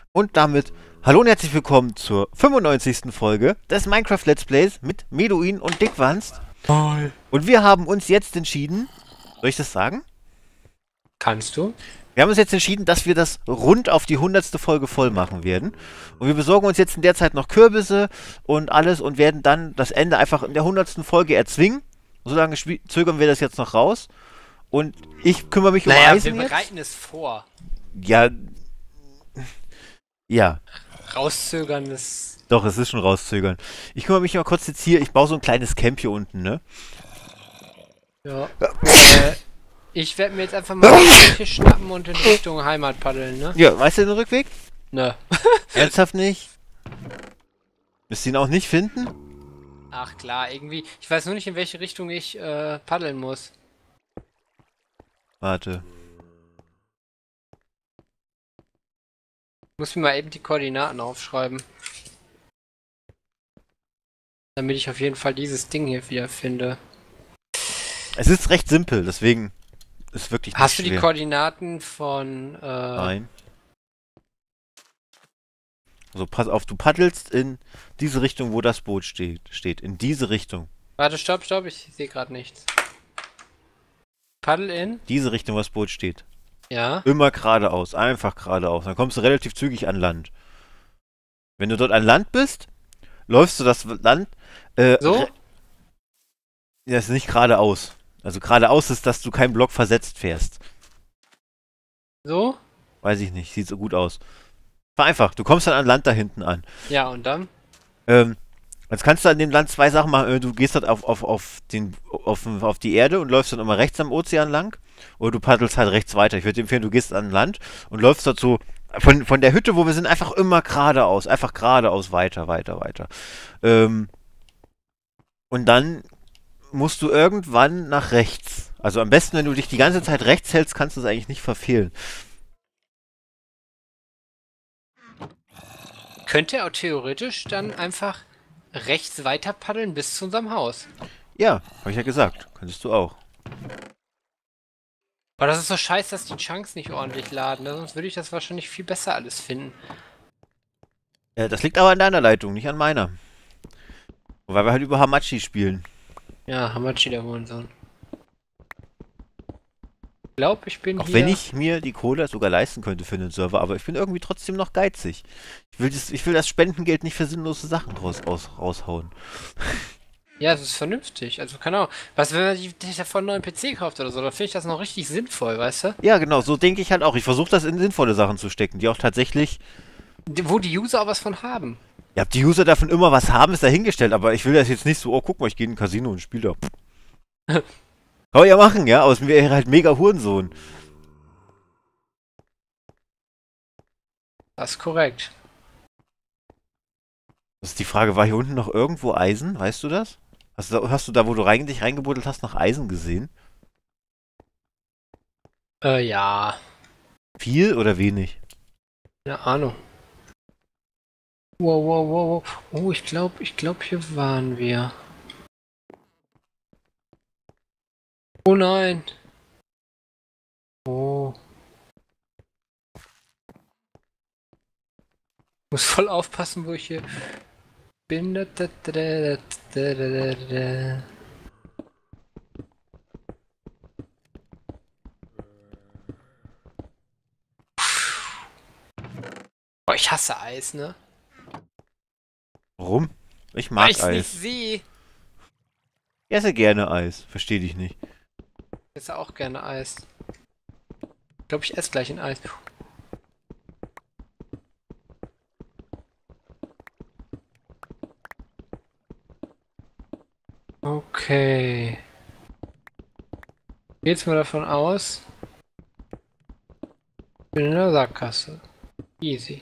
Und damit hallo und herzlich willkommen zur 95. Folge des Minecraft Let's Plays mit Meduin und Dickwanst. Hi. Und wir haben uns jetzt entschieden, soll ich das sagen? Kannst du? Wir haben uns jetzt entschieden, dass wir das rund auf die 100. Folge voll machen werden. Und wir besorgen uns jetzt in der Zeit noch Kürbisse und alles und werden dann das Ende einfach in der 100. Folge erzwingen. Solange zögern wir das jetzt noch raus. Und ich kümmere mich um Eisen wir jetzt. bereiten es vor. Ja. Ja. Rauszögern ist... Doch, es ist schon rauszögern. Ich kümmere mich mal kurz jetzt hier. Ich baue so ein kleines Camp hier unten, ne? Ja. Ich werde mir jetzt einfach mal einen Fisch schnappen und in Richtung Heimat paddeln, ne? Ja, weißt du den Rückweg? Ne. Ernsthaft nicht? Müsst ihr ihn auch nicht finden? Ach klar, irgendwie. Ich weiß nur nicht, in welche Richtung ich paddeln muss. Warte. Ich muss mir mal eben die Koordinaten aufschreiben. Damit ich auf jeden Fall dieses Ding hier wieder finde. Es ist recht simpel, deswegen ist wirklich nicht Hast du die schwer. Koordinaten von... Nein. Also pass auf, du paddelst in diese Richtung, wo das Boot steht. In diese Richtung. Warte, stopp, ich sehe gerade nichts. Paddel in? Diese Richtung, wo das Boot steht. Ja. Immer geradeaus, einfach geradeaus. Dann kommst du relativ zügig an Land. Wenn du dort an Land bist, läufst du das Land... So? Das ist nicht geradeaus. Also geradeaus ist, dass du keinen Block versetzt fährst. So? Weiß ich nicht, sieht so gut aus. War einfach, du kommst dann an Land da hinten an. Ja, und dann? Jetzt kannst du an dem Land zwei Sachen machen. Du gehst halt auf die Erde und läufst dann immer rechts am Ozean lang. Oder du paddelst halt rechts weiter. Ich würde dir empfehlen, du gehst an Land und läufst dort so von der Hütte, wo wir sind, einfach immer geradeaus. Einfach geradeaus weiter. Und dann musst du irgendwann nach rechts. Also am besten, wenn du dich die ganze Zeit rechts hältst, kannst du es eigentlich nicht verfehlen. Könnte er auch theoretisch dann einfach rechts weiter paddeln bis zu unserem Haus. Ja, habe ich ja gesagt. Könntest du auch. Aber das ist so scheiße, dass die Chunks nicht ordentlich laden. Ne? Sonst würde ich das wahrscheinlich viel besser alles finden. Das liegt aber an deiner Leitung, nicht an meiner. Weil wir halt über Hamachi spielen. Ja, Hamachi, der Hurensohn. Ich glaube, ich bin Auch hier... wenn ich mir die Kohle sogar leisten könnte für den Server, aber ich bin irgendwie trotzdem noch geizig. Ich will das Spendengeld nicht für sinnlose Sachen raushauen. Ja, das ist vernünftig. Also, keine Ahnung. Was, wenn man sich davon einen neuen PC kauft oder so, dann finde ich das noch richtig sinnvoll, weißt du? Ja, genau, so denke ich halt auch. Ich versuche das in sinnvolle Sachen zu stecken, die auch tatsächlich... Wo die User auch was von haben. Ja, ob die User davon immer was haben, ist dahingestellt, aber ich will das jetzt nicht so, oh, guck mal, ich gehe in ein Casino und spiele da. Kann man ja machen, ja, aber es wäre halt mega Hurensohn. Das ist korrekt. Das ist die Frage, war hier unten noch irgendwo Eisen? Weißt du das? Hast du da, wo du dich reingebuddelt hast, noch Eisen gesehen? Ja. Viel oder wenig? Keine Ahnung. Wow. Oh, ich glaube, hier waren wir. Oh nein. Oh. Muss voll aufpassen, wo ich hier bin. Oh, ich hasse Eis, ne? Warum? Ich mag Weil ich's Eis. nicht sehe. Ich esse gerne Eis. Verstehe dich nicht. Ich esse auch gerne Eis. Ich glaube, ich esse gleich ein Eis. Okay. Geht's mal davon aus? Ich bin in der Sackgasse. Easy.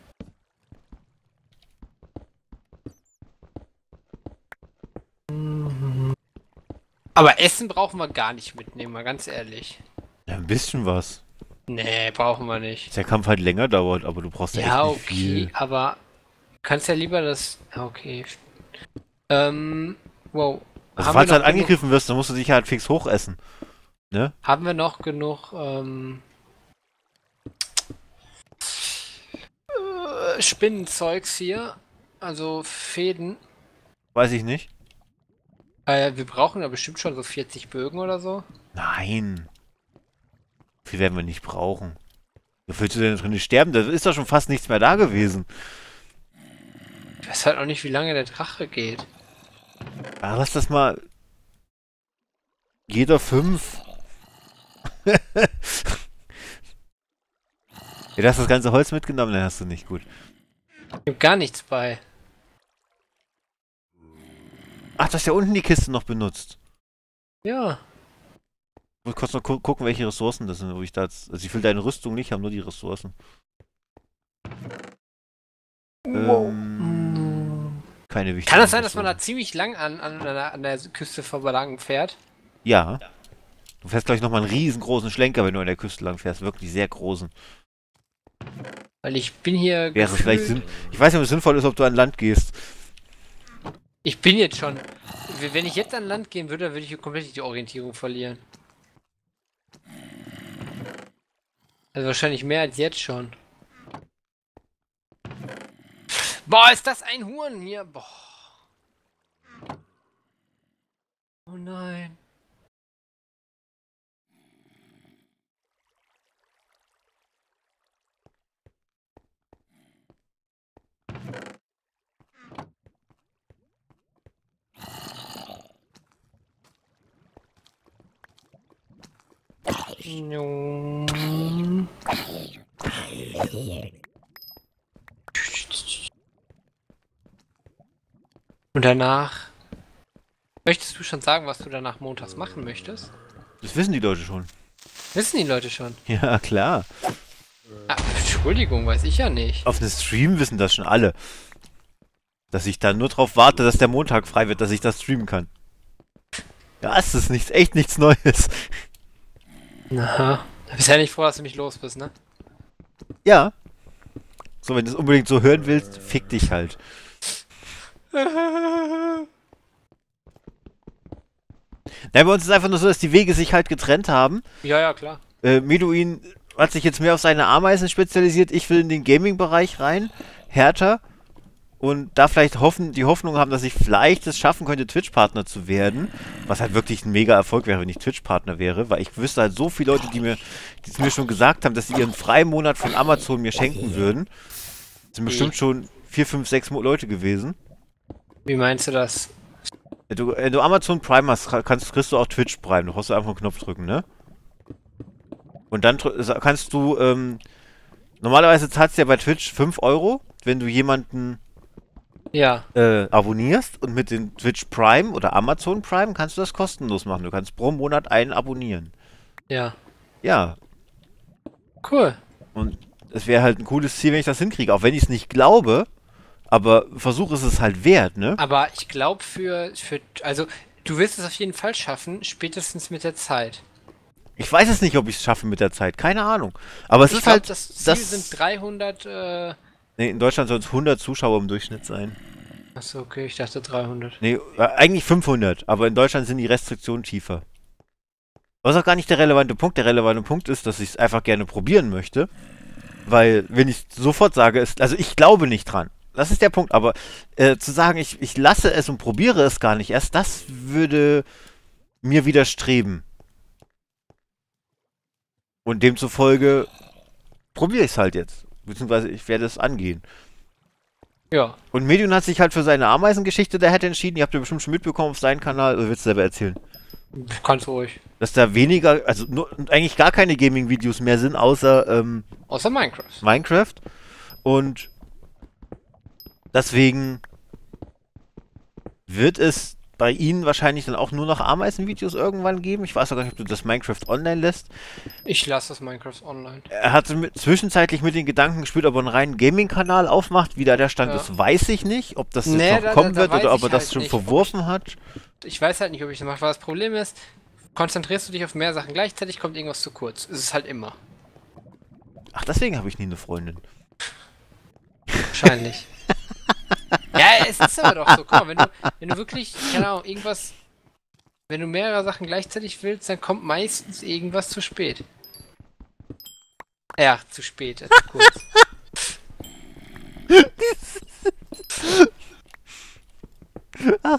Aber Essen brauchen wir gar nicht mitnehmen, mal ganz ehrlich. Ja, ein bisschen was. Nee, brauchen wir nicht. Dass der Kampf halt länger dauert, aber du brauchst ja Ja, echt nicht viel. okay, aber du kannst ja lieber das... Okay. Wow. Also Haben falls wir du noch halt angegriffen wirst, dann musst du dich halt fix hochessen. Ne? Haben wir noch genug, Spinnenzeugs hier. Also Fäden. Weiß ich nicht. Wir brauchen ja bestimmt schon so 40 Bögen oder so. Nein. Viel werden wir nicht brauchen. Wo willst du denn drin sterben? Da ist doch schon fast nichts mehr da gewesen. Ich weiß halt auch nicht, wie lange der Drache geht. Aber lass das mal... Jeder 5. Ja, du hast das ganze Holz mitgenommen, dann hast du nicht gut. Ich hab gar nichts bei. Ach, du hast ja unten die Kiste noch benutzt. Ja. Ich muss kurz noch gucken, welche Ressourcen das sind, wo ich da jetzt... Also ich will deine Rüstung nicht, haben nur die Ressourcen. Wow. Keine wichtigen Kann das sein, dass Ressourcen. man da ziemlich lang an der Küste vorbei fährt? Ja. Du fährst gleich nochmal einen riesengroßen Schlenker, wenn du an der Küste lang fährst. Wirklich sehr großen. Weil ich bin hier Wäre es vielleicht ich weiß nicht, ob es sinnvoll ist, ob du an Land gehst. Ich bin jetzt schon... Wenn ich jetzt an Land gehen würde, würde ich hier komplett die Orientierung verlieren. Also wahrscheinlich mehr als jetzt schon. Boah, ist das ein Huhn hier? Boah. Oh nein. Und danach... Möchtest du schon sagen, was du danach montags machen möchtest? Das wissen die Leute schon. Wissen die Leute schon? Ja, klar. Ah, Entschuldigung, weiß ich ja nicht. Auf einem Stream wissen das schon alle. Dass ich dann nur drauf warte, dass der Montag frei wird, dass ich das streamen kann. Ja, es ist echt nichts Neues. Aha. Du bist ja nicht froh, dass du mich los bist, ne? Ja. So, wenn du es unbedingt so hören willst, fick dich halt. Nein, bei uns ist es einfach nur so, dass die Wege sich halt getrennt haben. Ja, ja, klar. Meduin hat sich jetzt mehr auf seine Ameisen spezialisiert. Ich will in den Gaming-Bereich rein. Härter. Und da vielleicht die Hoffnung haben, dass ich vielleicht es schaffen könnte, Twitch-Partner zu werden. Was halt wirklich ein mega Erfolg wäre, wenn ich Twitch-Partner wäre. Weil ich wüsste halt so viele Leute, die es mir schon gesagt haben, dass sie ihren freien Monat von Amazon mir schenken würden. Das sind bestimmt schon 4, 5, 6 Leute gewesen. Wie meinst du das? Wenn du Amazon Prime hast, kriegst du auch Twitch Prime. Du brauchst einfach einen Knopf drücken, ne? Und dann kannst du, normalerweise zahlst du ja bei Twitch 5 Euro, wenn du jemanden abonnierst. Und mit den Twitch Prime oder Amazon Prime kannst du das kostenlos machen. Du kannst pro Monat einen abonnieren. Ja. Ja. Cool. Und es wäre halt ein cooles Ziel, wenn ich das hinkriege. Auch wenn ich es nicht glaube, aber Versuch ist es halt wert, ne? Aber ich glaube also, du wirst es auf jeden Fall schaffen, spätestens mit der Zeit. Ich weiß es nicht, ob ich es schaffe mit der Zeit. Keine Ahnung. Aber es ist halt... Das Ziel sind 300, Nee, in Deutschland sollen es 100 Zuschauer im Durchschnitt sein. Achso, okay, ich dachte 300. Nee, eigentlich 500, aber in Deutschland sind die Restriktionen tiefer. Was auch gar nicht der relevante Punkt. Der relevante Punkt ist, dass ich es einfach gerne probieren möchte. Weil, wenn ich sofort sage, also ich glaube nicht dran. Das ist der Punkt, aber zu sagen, ich lasse es und probiere es gar nicht erst, das würde mir widerstreben. Und demzufolge probiere ich es halt jetzt. Beziehungsweise ich werde es angehen. Ja. Und Medium hat sich halt für seine Ameisengeschichte da hätte entschieden. Ihr habt ja bestimmt schon mitbekommen auf seinem Kanal. Oder willst du selber erzählen? Kannst du ruhig. Dass da weniger, also eigentlich gar keine Gaming-Videos mehr sind, außer außer Minecraft. Minecraft. Und deswegen wird es bei Ihnen wahrscheinlich dann auch nur noch Ameisen-Videos irgendwann geben. Ich weiß auch gar nicht, ob du das Minecraft online lässt. Ich lasse das Minecraft online. Er hatte zwischenzeitlich mit den Gedanken gespielt, ob er einen reinen Gaming-Kanal aufmacht. Wie da der Stand ist, weiß ich nicht. Ob das jetzt noch kommen wird oder ob er das schon verworfen hat. Ich weiß halt nicht, ob ich das mache. Weil das Problem ist, konzentrierst du dich auf mehr Sachen gleichzeitig, kommt irgendwas zu kurz. Es ist halt immer. Ach, deswegen habe ich nie eine Freundin. Wahrscheinlich. Ja, es ist aber doch so. Guck mal, wenn du wirklich, keine Ahnung, irgendwas... Wenn du mehrere Sachen gleichzeitig willst, dann kommt meistens irgendwas zu spät. Ja, zu spät, zu kurz.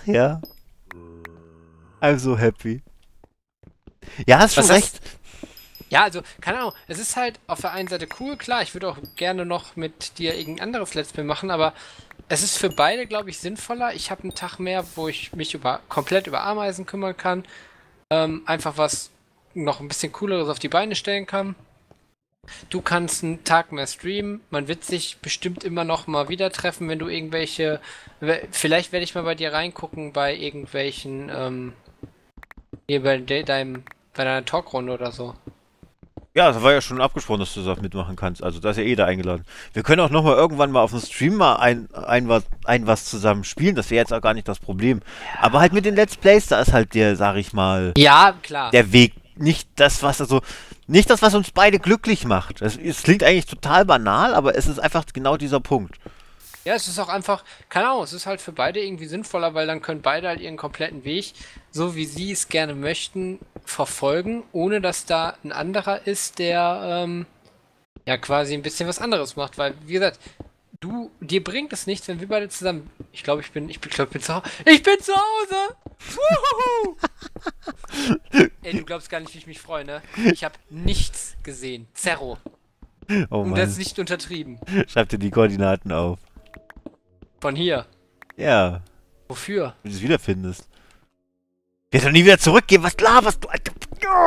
ja. I'm so happy. Ja, hast schon Was recht. Ja, also, keine Ahnung, es ist halt auf der einen Seite cool, klar, ich würde auch gerne noch mit dir irgendein anderes Let's Play machen, aber es ist für beide, glaube ich, sinnvoller. Ich habe einen Tag mehr, wo ich mich komplett über Ameisen kümmern kann, einfach was noch ein bisschen Cooleres auf die Beine stellen kann. Du kannst einen Tag mehr streamen, man wird sich bestimmt immer noch mal wieder treffen, wenn du irgendwelche, vielleicht werde ich mal bei dir reingucken bei irgendwelchen, hier bei deiner Talkrunde oder so. Ja, das war ja schon abgesprochen, dass du das mitmachen kannst. Also da ist ja jeder eingeladen. Wir können auch nochmal irgendwann mal auf dem Stream mal was zusammen spielen. Das wäre jetzt auch gar nicht das Problem. Aber halt mit den Let's Plays, da ist halt der, sag ich mal, Ja, klar. der Weg. Nicht das, was uns beide glücklich macht. Es klingt eigentlich total banal, aber es ist einfach genau dieser Punkt. Ja, es ist auch einfach, keine Ahnung, es ist halt für beide irgendwie sinnvoller, weil dann können beide halt ihren kompletten Weg, so wie sie es gerne möchten, verfolgen, ohne dass da ein anderer ist, der ja quasi ein bisschen was anderes macht. Weil, wie gesagt, dir bringt es nichts, wenn wir beide zusammen. Ich glaube, ich bin zu Hause. Ich bin zu Hause! Wuhu! Ey, du glaubst gar nicht, wie ich mich freue, ne? Ich habe nichts gesehen. Zerro. Oh Und Mann. das ist nicht untertrieben. Schreib dir die Koordinaten auf. Von hier. Ja, Wofür? wenn du es wiederfindest. Wir doch nie wieder zurückgehen. Was laberst du, Alter?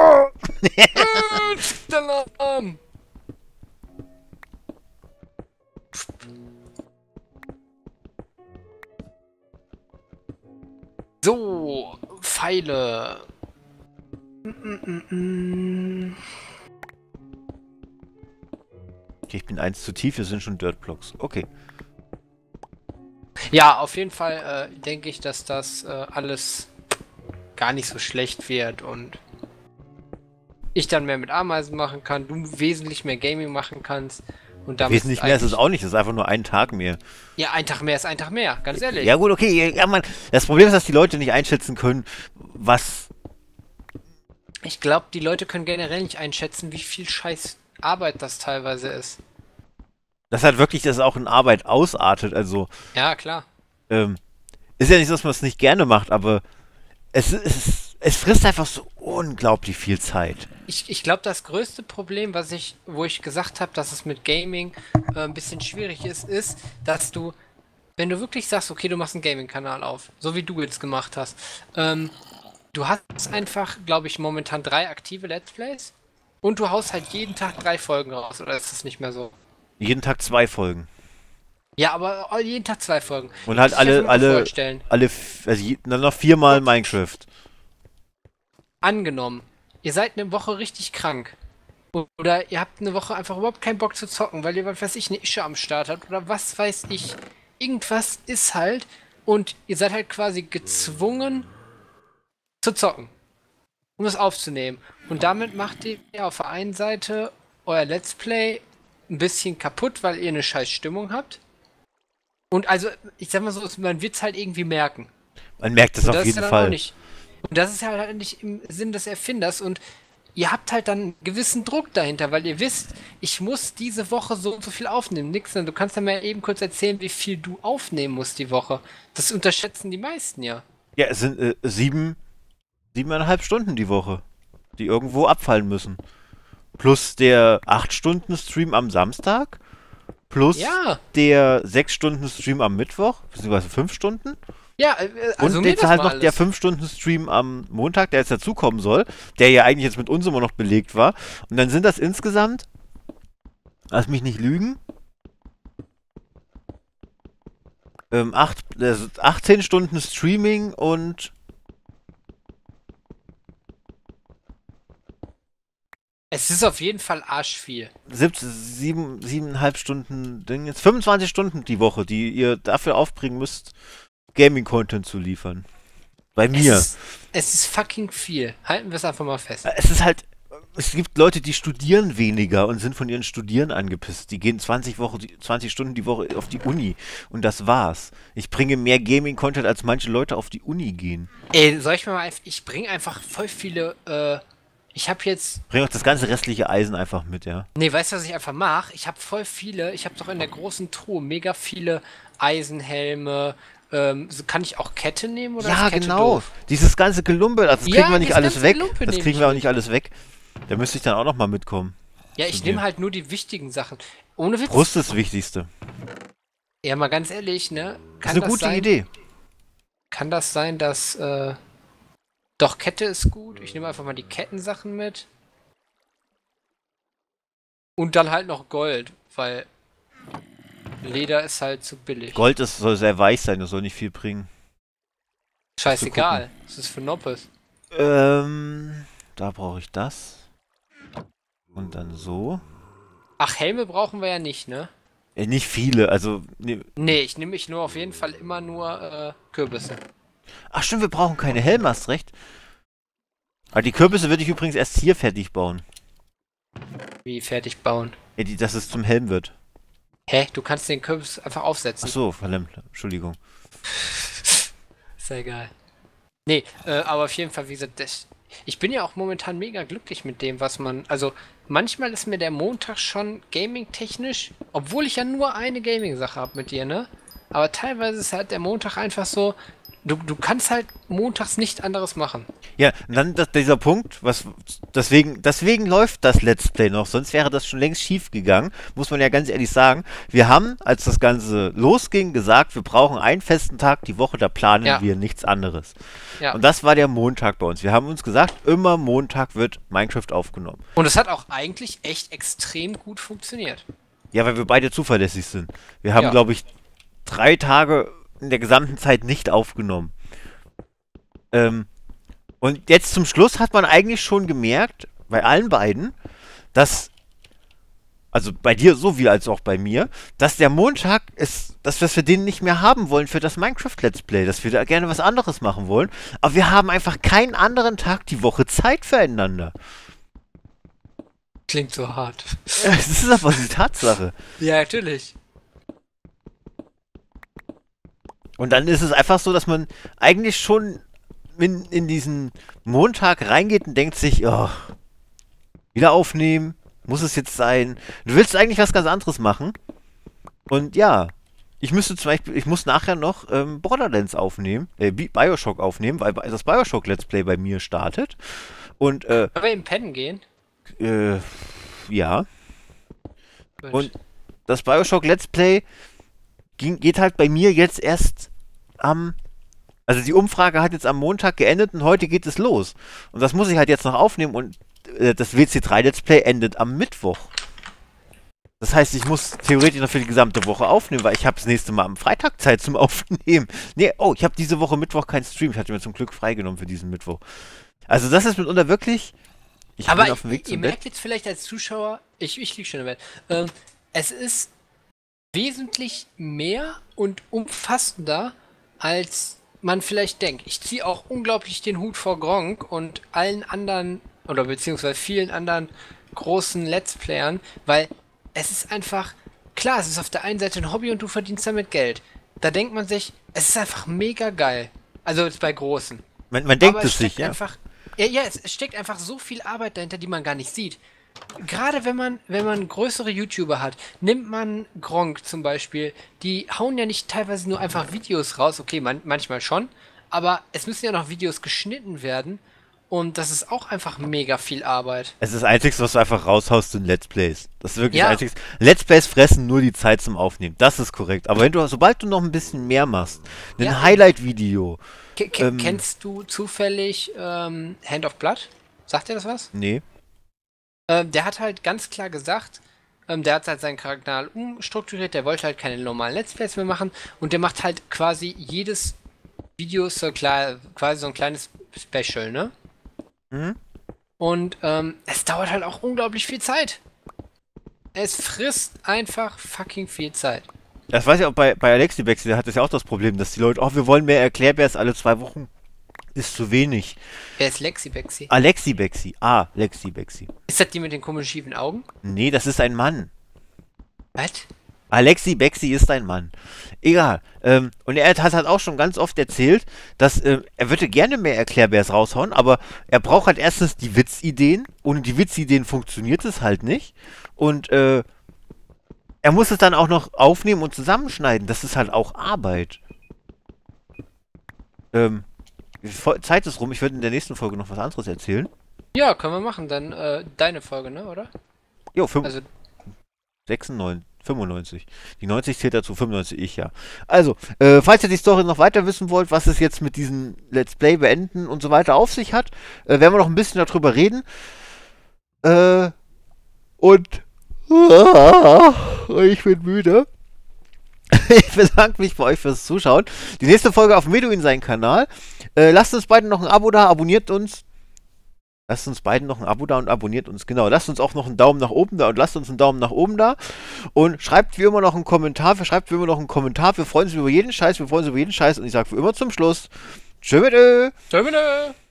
Alarm! So, Pfeile. Okay, ich bin eins zu tief, wir sind schon Dirtblocks. Okay. Ja, auf jeden Fall denke ich, dass das alles gar nicht so schlecht wird und ich dann mehr mit Ameisen machen kann, du wesentlich mehr Gaming machen kannst und damit Wesentlich mehr ist es auch nicht, es ist einfach nur ein Tag mehr. Ja, ein Tag mehr ist ein Tag mehr, ganz ehrlich. Ja gut, okay, ja, Mann. Das Problem ist, dass die Leute nicht einschätzen können, was... Ich glaube, die Leute können generell nicht einschätzen, wie viel scheiß Arbeit das teilweise ist. Das halt wirklich, dass es auch in Arbeit ausartet, also... Ja, klar. Ist ja nicht so, dass man es nicht gerne macht, aber es frisst einfach so unglaublich viel Zeit. Ich glaube, das größte Problem, wo ich gesagt habe, dass es mit Gaming ein bisschen schwierig ist, dass du, wenn du wirklich sagst, okay, du machst einen Gaming-Kanal auf, so wie du jetzt gemacht hast, du hast einfach, glaube ich, momentan 3 aktive Let's Plays und du haust halt jeden Tag 3 Folgen raus, oder ist das nicht mehr so? Jeden Tag 2 Folgen. Ja, aber jeden Tag 2 Folgen. Und halt Muss ich einfach mal vorstellen. dann noch 4-mal Minecraft. Angenommen, ihr seid eine Woche richtig krank. Oder ihr habt eine Woche einfach überhaupt keinen Bock zu zocken, weil ihr, was weiß ich, eine Ische am Start habt. Oder was weiß ich. Irgendwas ist halt. Und ihr seid halt quasi gezwungen zu zocken. Um es aufzunehmen. Und damit macht ihr auf der einen Seite euer Let's Play ein bisschen kaputt, weil ihr eine scheiß Stimmung habt. Und also, ich sag mal so, man wird es halt irgendwie merken. Man merkt es auf jeden Fall. Und das ist halt nicht im Sinn des Erfinders und ihr habt halt dann einen gewissen Druck dahinter, weil ihr wisst, ich muss diese Woche so und so viel aufnehmen. Nix, du kannst ja mal eben kurz erzählen, wie viel du aufnehmen musst die Woche. Das unterschätzen die meisten ja. Ja, es sind 7,5 Stunden die Woche, die irgendwo abfallen müssen. Plus der 8-Stunden-Stream am Samstag, plus der 6-Stunden-Stream am Mittwoch, beziehungsweise 5 Stunden. Ja, also und jetzt halt noch der 5-Stunden-Stream am Montag, der jetzt dazukommen soll, der ja eigentlich jetzt mit uns immer noch belegt war. Und dann sind das insgesamt, lass mich nicht lügen, 18 Stunden Streaming und es ist auf jeden Fall arschviel. 7,5 Stunden Ding, jetzt 25 Stunden die Woche, die ihr dafür aufbringen müsst, Gaming-Content zu liefern. Bei mir. Es ist fucking viel. Halten wir es einfach mal fest. Es ist halt, es gibt Leute, die studieren weniger und sind von ihren Studieren angepisst. Die gehen 20 Stunden die Woche auf die Uni und das war's. Ich bringe mehr Gaming-Content, als manche Leute auf die Uni gehen. Ey, soll ich mal ich bringe einfach voll viele, ich habe jetzt. Bring auch das ganze restliche Eisen einfach mit, ja. Nee, weißt du, was ich einfach mache? Ich habe voll viele. Ich habe doch in der großen Truhe mega viele Eisenhelme. Kann ich auch Kette nehmen oder Ja, ist Kette genau. doof? Dieses ganze Gelumpel, das Ja, kriegen wir nicht das alles ganze weg. Gelumpe Das nehme kriegen ich wir auch mit. nicht alles weg. Da müsste ich dann auch noch mal mitkommen. Ja, Zu ich nehme dir. halt nur die wichtigen Sachen. Ohne Witz. Brust ist das Wichtigste. Ja, mal ganz ehrlich, ne? Das ist eine gute Idee. Kann das sein, dass. Doch, Kette ist gut. Ich nehme einfach mal die Kettensachen mit. Und dann halt noch Gold, weil Leder ist halt zu billig. Gold soll sehr weich sein, das soll nicht viel bringen. Scheißegal. Das ist für Noppes. Da brauche ich das. Und dann so. Ach, Helme brauchen wir ja nicht, ne? Nicht viele, also. Nee. Nee, ich nehme mich nur auf jeden Fall immer nur Kürbisse. Ach stimmt, wir brauchen keine Helme, hast recht. Aber die Kürbisse würde ich übrigens erst hier fertig bauen. Wie fertig bauen. Ja, dass es zum Helm wird. Hä? Du kannst den Kürbis einfach aufsetzen. Ach so, verdammt, Entschuldigung. Ist ja egal. Nee, aber auf jeden Fall, wie gesagt, ich bin ja auch momentan mega glücklich mit dem, was man. Also, manchmal ist mir der Montag schon gaming-technisch, obwohl ich ja nur eine Gaming-Sache habe mit dir, ne? Aber teilweise ist halt der Montag einfach so. Du kannst halt montags nichts anderes machen. Ja, und dann dieser Punkt, deswegen läuft das Let's Play noch, sonst wäre das schon längst schief gegangen, muss man ja ganz ehrlich sagen. Wir haben, als das Ganze losging, gesagt, wir brauchen einen festen Tag die Woche, da planen wir nichts anderes. Ja. Und das war der Montag bei uns. Wir haben uns gesagt, immer Montag wird Minecraft aufgenommen. Und es hat auch eigentlich echt extrem gut funktioniert. Ja, weil wir beide zuverlässig sind. Wir haben, Ja. glaube ich, 3 Tage in der gesamten Zeit nicht aufgenommen. Und jetzt zum Schluss hat man eigentlich schon gemerkt, bei allen beiden, dass, also bei dir sowie als auch bei mir, dass der Montag ist, dass wir den nicht mehr haben wollen für das Minecraft Let's Play, dass wir da gerne was anderes machen wollen, aber wir haben einfach keinen anderen Tag die Woche Zeit füreinander. Klingt so hart. Das ist aber die Tatsache. Ja, natürlich. Und dann ist es einfach so, dass man eigentlich schon in diesen Montag reingeht und denkt sich, oh, wieder aufnehmen, muss es jetzt sein? Du willst eigentlich was ganz anderes machen. Und ja, ich muss nachher noch Borderlands aufnehmen, Bioshock aufnehmen, weil das Bioshock Let's Play bei mir startet. Und, Können wir im Pennen gehen? ja. Gut. Und das Bioshock Let's Play geht halt bei mir jetzt erst also die Umfrage hat jetzt am Montag geendet und heute geht es los. Und das muss ich halt jetzt noch aufnehmen und das WC3 Let's Play endet am Mittwoch. Das heißt, ich muss theoretisch noch für die gesamte Woche aufnehmen, weil ich habe das nächste Mal am Freitag Zeit zum Aufnehmen. Nee, oh, ich habe diese Woche Mittwoch keinen Stream. Ich hatte mir zum Glück freigenommen für diesen Mittwoch. Also das ist mitunter wirklich. Ich Aber bin auf dem Weg ihr zum Bett. merkt jetzt vielleicht als Zuschauer, ich liege schon im Bett, es ist wesentlich mehr und umfassender, als man vielleicht denkt. Ich ziehe auch unglaublich den Hut vor Gronkh und allen anderen, oder beziehungsweise vielen anderen großen Let's Playern, weil es ist einfach, klar, es ist auf der einen Seite ein Hobby und du verdienst damit Geld. Da denkt man sich, es ist einfach mega geil. Also jetzt bei Großen. Man denkt Aber es sich, steckt ja. einfach, es steckt einfach so viel Arbeit dahinter, die man gar nicht sieht. Gerade wenn man größere YouTuber hat, nimmt man Gronkh zum Beispiel, die hauen ja nicht teilweise nur einfach Videos raus, okay, manchmal schon, aber es müssen ja noch Videos geschnitten werden und das ist auch einfach mega viel Arbeit. Es ist das Einzige, was du einfach raushaust, sind Let's Plays. Das ist wirklich Ja. das Einzige. Let's Plays fressen nur die Zeit zum Aufnehmen. Das ist korrekt. Aber sobald du noch ein bisschen mehr machst, ein Ja. Highlight-Video. Kennst du zufällig Hand of Blood? Sagt dir das was? Nee. Der hat halt ganz klar gesagt, der hat halt seinen Kanal umstrukturiert, der wollte halt keine normalen Let's Plays mehr machen und der macht halt quasi jedes Video so klar, quasi so ein kleines Special, ne? Mhm. Und es dauert halt auch unglaublich viel Zeit. Es frisst einfach fucking viel Zeit. Das weiß ich auch bei Alexi Bexi, der hat das ja auch das Problem, dass die Leute, oh, wir wollen mehr Erklärbärs alle 2 Wochen. Ist zu wenig. Wer ist Lexi Bexi? Alexi Bexi. Lexi Bexi. Ist das die mit den komischen schiefen Augen? Nee, das ist ein Mann. Was? Alexi Bexi ist ein Mann. Egal. Und er hat halt auch schon ganz oft erzählt, dass er würde gerne mehr Erklärbärs raushauen, aber er braucht halt erstens die Witzideen. Ohne die Witzideen funktioniert es halt nicht. Und er muss es dann auch noch aufnehmen und zusammenschneiden. Das ist halt auch Arbeit. Zeit ist rum. Ich würde in der nächsten Folge noch was anderes erzählen. Ja, können wir machen. Dann deine Folge, ne, oder? Jo, Also, 96, 95. Die 90 zählt dazu, 95 ich, ja. Also, falls ihr die Story noch weiter wissen wollt, was es jetzt mit diesem Let's Play beenden und so weiter auf sich hat, werden wir noch ein bisschen darüber reden. Und ich bin müde. Ich bedanke mich bei euch fürs Zuschauen. Die nächste Folge auf Meduin seinen Kanal. Lasst uns beiden noch ein Abo da, abonniert uns. Lasst uns beiden noch ein Abo da und abonniert uns. Genau, lasst uns auch noch einen Daumen nach oben da und lasst uns einen Daumen nach oben da. Und schreibt wie immer noch einen Kommentar. Schreibt wie immer noch einen Kommentar. Wir freuen uns über jeden Scheiß. Wir freuen uns über jeden Scheiß. Und ich sage wie immer zum Schluss: Tschö mit Ö. Tschö mit Ö.